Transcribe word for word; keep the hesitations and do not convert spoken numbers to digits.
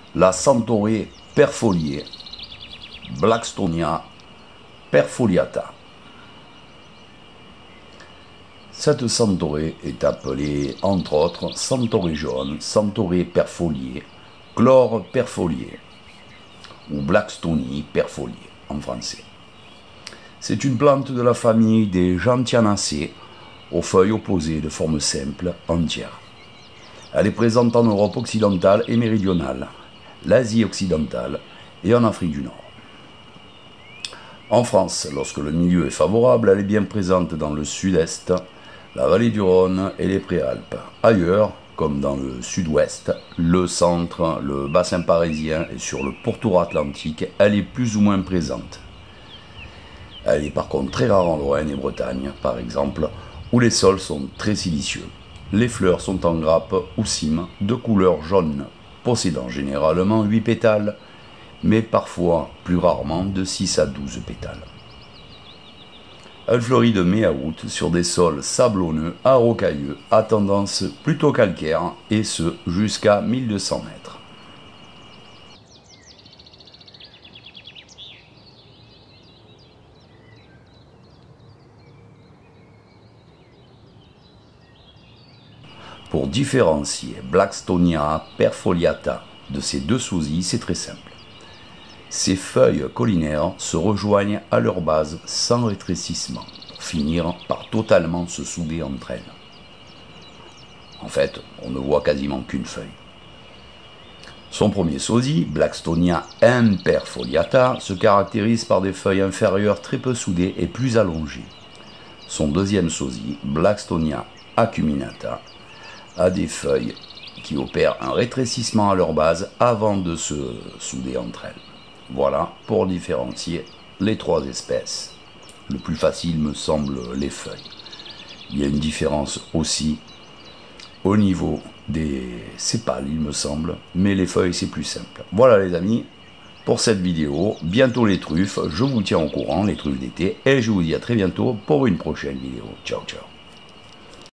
la Centaurée perfoliée, Blackstonia perfoliata. Cette centaurée est appelée entre autres centaurée jaune, centaurée perfoliée, chlore perfoliée ou Blackstonie perfoliée en français. C'est une plante de la famille des Gentianacées, aux feuilles opposées de forme simple, entière. Elle est présente en Europe occidentale et méridionale, l'Asie occidentale et en Afrique du Nord. En France, lorsque le milieu est favorable, elle est bien présente dans le sud-est, la vallée du Rhône et les Préalpes. Ailleurs, comme dans le sud-ouest, le centre, le bassin parisien et sur le pourtour atlantique, elle est plus ou moins présente. Elle est par contre très rare en Lorraine et Bretagne, par exemple, où les sols sont très silicieux. Les fleurs sont en grappe ou cyme, de couleur jaune, possédant généralement huit pétales, mais parfois, plus rarement, de six à douze pétales. Elle fleurit de mai à août sur des sols sablonneux à rocailleux, à tendance plutôt calcaire, et ce jusqu'à mille deux cents mètres. Pour différencier Blackstonia perfoliata de ces deux sous-i, c'est très simple. Ces feuilles caulinaires se rejoignent à leur base sans rétrécissement, pour finir par totalement se souder entre elles. En fait, on ne voit quasiment qu'une feuille. Son premier sosie, Blackstonia imperfoliata, se caractérise par des feuilles inférieures très peu soudées et plus allongées. Son deuxième sosie, Blackstonia acuminata, a des feuilles qui opèrent un rétrécissement à leur base avant de se souder entre elles. Voilà pour différencier les trois espèces. Le plus facile me semble les feuilles. Il y a une différence aussi au niveau des sépales, il me semble, mais les feuilles c'est plus simple. Voilà les amis, pour cette vidéo, bientôt les truffes, je vous tiens au courant, les truffes d'été, et je vous dis à très bientôt pour une prochaine vidéo. Ciao ciao.